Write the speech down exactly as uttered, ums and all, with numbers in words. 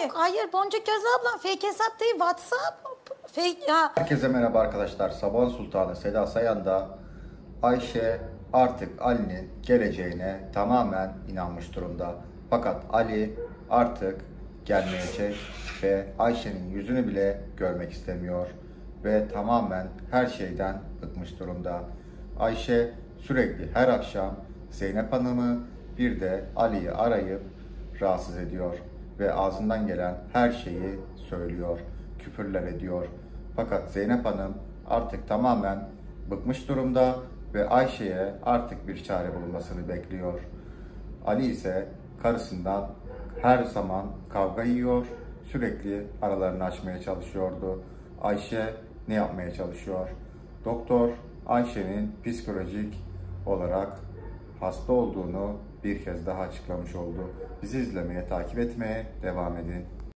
Yok hayır Boncuk Gözlü ablam fake hesap değil WhatsApp. Fake ya. Herkese merhaba arkadaşlar. Sabahın Sultanı Seda Sayan da Ayşe artık Ali'nin geleceğine tamamen inanmış durumda. Fakat Ali artık gelmeyecek ve Ayşe'nin yüzünü bile görmek istemiyor ve tamamen her şeyden bıkmış durumda. Ayşe sürekli her akşam Zeynep Hanım'ı bir de Ali'yi arayıp rahatsız ediyor ve ağzından gelen her şeyi söylüyor, küfürler ediyor. Fakat Zeynep Hanım artık tamamen bıkmış durumda ve Ayşe'ye artık bir çare bulunmasını bekliyor. Ali ise karısından her zaman kavga yiyor, sürekli aralarını açmaya çalışıyordu. Ayşe ne yapmaya çalışıyor? Doktor Ayşe'nin psikolojik olarak hasta olduğunu bir kez daha açıklamış oldu. Bizi izlemeye, takip etmeye devam edin.